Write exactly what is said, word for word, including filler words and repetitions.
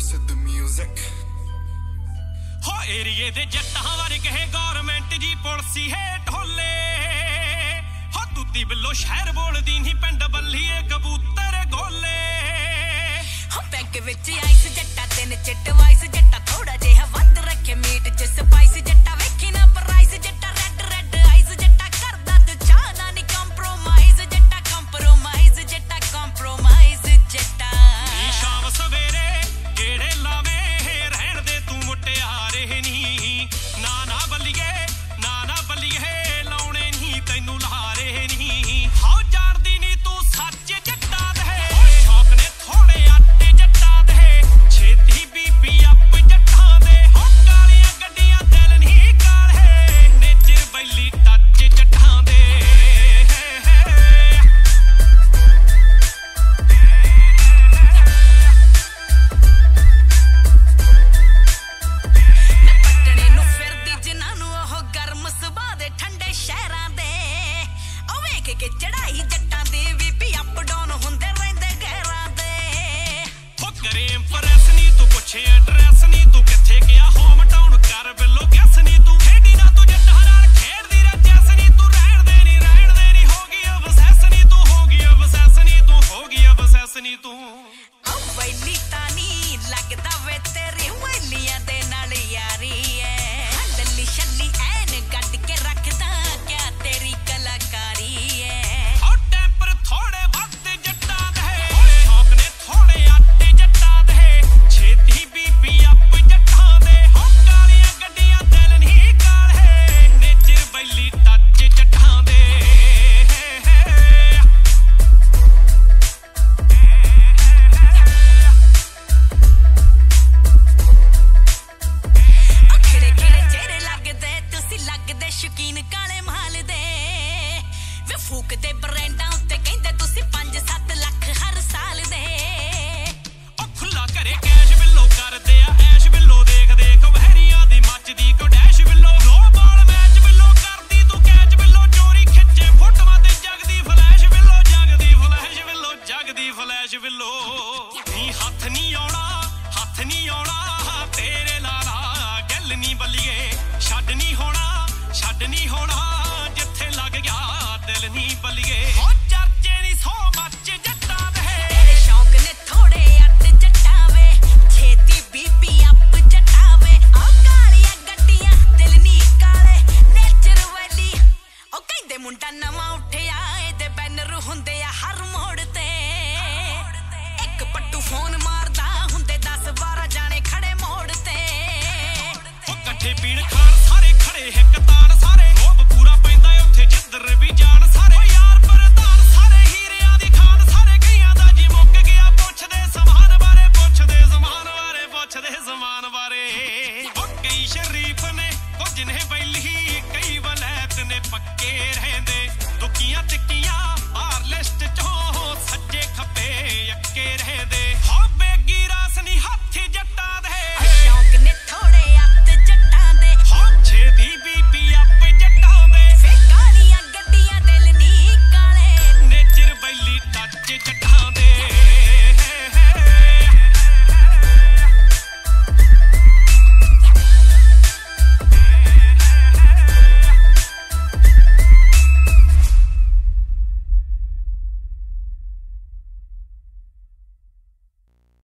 Sid the music. हो एरिए दे जट्टां वर्गे गौरमेंट जी पुलसी है ढोले हो तुत्ती बिल्लो शहर बोलदी नहीं पिंड बल्लीए कबूतर गोले हो पैग विच आइस जट्टा तीन चिट वाइस जट्टा थोड़ा जिहा वध रखे मीट च स्पाइस जट्टा वेखी ना प्राइस जट्टा रेड रेड आइस जट्टा करदा तू चाह ना नी कंप्रोमाइज जट्टा कंप्रोमाइज जट्टा कंप्रोमाइज जट्टा नी शाम सवेरे केड़े लावे रहन दे तू मुटियारे नी ना ना बल्लीए ना ना बल्लीए लाउणे नी तैनू लहारे नी हाओ जाणदी नी तू सच जट्टा दे शौक ने थोड़े आटे जट्टा दे छेती बीपी अप जट्टां दे हो कालियां गड्डियां दिल नी काले नेचर बैली टच जट्टां दे के चढ़ाई जट्टां दे वी अप डाउन हुंदे रहिंदे गैरां दे हो करे इंप्रेस नी तू पुछे एड्रेस नी तू किथे गया होम टाउन कर बिल्लो गैस नी तू खेडी ना तू जट्टां नाल खेडदी रे जैस नी तू रहण दे नी रहण दे नी होगी अबसेस नी तू होगी अबसेस नी तू होगी अबसेस नी तू ओ वैली तानी लगदा वे तेरी वैलियां दे नाल यारी है लल्ली शल्ली ऐन गड्ड के रखदा क्या तेरी कलाकारी थोड़े वक्त जट्टा दे शौक ने थोड़े आटे जट्टा दे छेती बीपी अप जट्टा दे हो कालियां गड्डियां दिल नहीं काले नेचर बैली टच जट्टा दे खिड़े खिड़े चेहरे लगदे तुसी लगदे शौकीन काले माल दे वे फूक दे ब्रांडां उत्ते कहंदे तुसी पांच सत्त लख हर साल दे ओ खुला करे कैश बिल्लो करदे आ ऐश बिल्लो देख देख वहरियां दी मचदी को डैश बिल्लो नो बॉल मैच बिल्लो करदी तू कैच बिल्लो चोरी खिच्चे फोटोआं ते जगदी फ्लैश बिल्लो जगदी फ्लैश बिल्लो जगदी फ्लैश बिल्लो नी हत्थ नी आउणा हत्थ नी आउणा तेरे लाला गल नी बल्लीए छड्ड नी होना छड्ड नी होना जिथे लग गया दिल नी बल्लीए हो चर्चे नी सो मच जट्टा दे तेरे शौक ने थोड़े अट जट्टा वे छेती बीपी अप जट्टा वे ओ कालियां गड्डियां दिल नी काले नेचर वैली ओ कहंदे मुंडा नवां उठिया एदे बैनर हुंदे आ हर मोड़ ते एक पट्टू फोन मारदा हुंदे दस बारह जाने खड़े मोड़ ते ओ कट्ठे पीण खान सारे खड़े हिक तान सारे रोब पूरा पैंदा उत्थे जिੱਧਰ भी जान सारे यार प्रधान सारे हीरियां दी खान सारे कईयां दा जी मुੱਕ ਗਿਆ ਪੁੱਛਦੇ ਸਮਾਨ ਬਾਰੇ ਪੁੱਛਦੇ ਜ਼ਮਾਨ ਬਾਰੇ ਪੁੱਛਦੇ ਜ਼ਮਾਨ ਬਾਰੇ ਉਹ ਕਈ ਸ਼ਰੀਫ ਨੇ ਕੁਝ ਨੇ ਬੈਲੀ ਕਈ ਵਲੈਤ ਨੇ ਪੱਕੇ ਰਹਿੰਦੇ ਦੁਕੀਆਂ ਟਿੱਕੀਆਂ ਆਰ ਲਿਸਟ ਚੋਂ ਸੱਜੇ ਖੱਬੇ ਅੱਕੇ ਰਹਿੰਦੇ ਹੋ ਬੇਗੀ ਰਾਸ ਨਹੀਂ ਹੱਥੀ ਜੱਟਾਂ ਦੇ ਸ਼ੌਕ ਨੇ ਥੋੜੇ ਅੱਤ ਜੱਟਾਂ ਦੇ ਹੋ ਛੇਤੀ ਬੀਪੀ ਅਪ ਜੱਟਾਂ ਦੇ ਫੇ ਕਾਲੀਆਂ ਗੱਡੀਆਂ ਦਿਲ ਨੀ ਕਾਲੇ ਨੇਚਰ ਬੈਲੀ ਟੱਚ ਜੱਟਾਂ ਦੇ